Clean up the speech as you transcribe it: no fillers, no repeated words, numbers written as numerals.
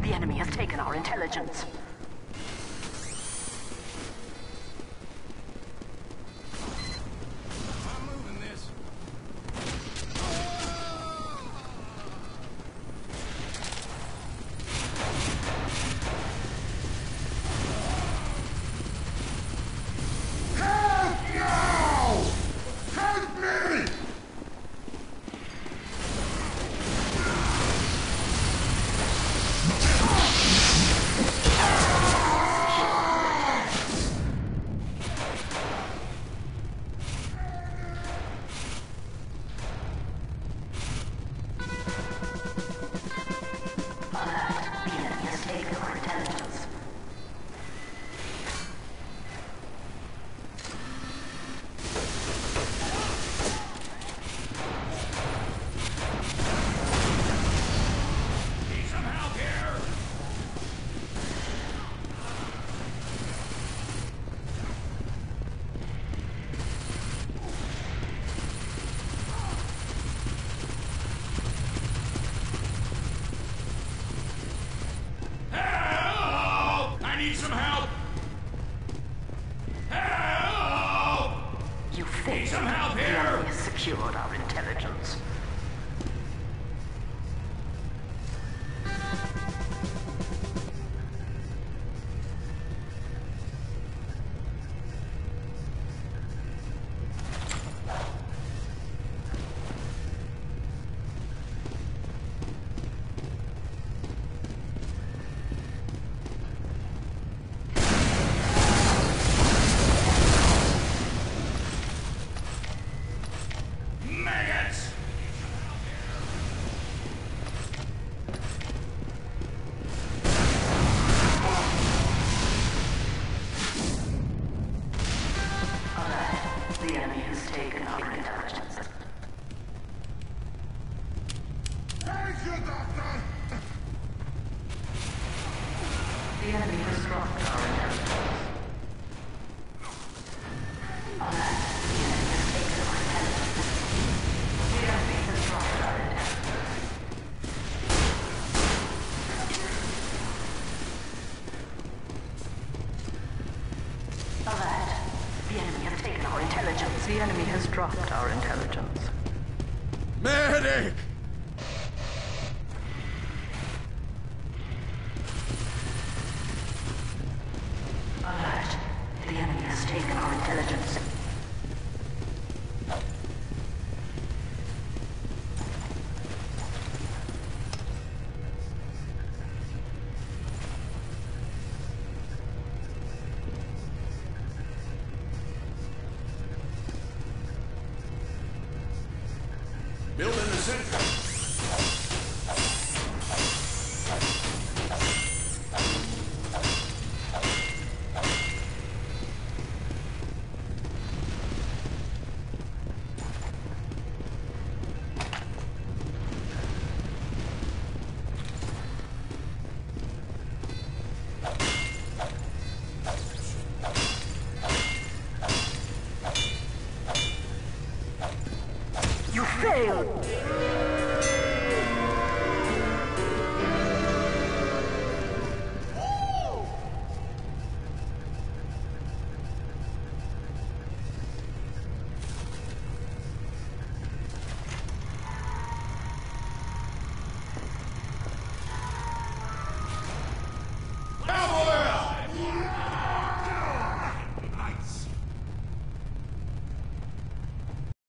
The enemy has taken our intelligence. I'm moving this. Help now! Help me! Need some help here. Help! I need some help. Help! You failed. Need some help The here. enemy has secured our intelligence. Maggots! The enemy has taken our intelligence. Thank you, Doctor! The enemy has dropped our intelligence. Alert. The enemy has taken our intelligence. The enemy has dropped our intelligence. Alert. The enemy has taken our intelligence. The enemy has dropped our intelligence. Medic! Alert. The enemy has taken our intelligence. Build in the center. You failed!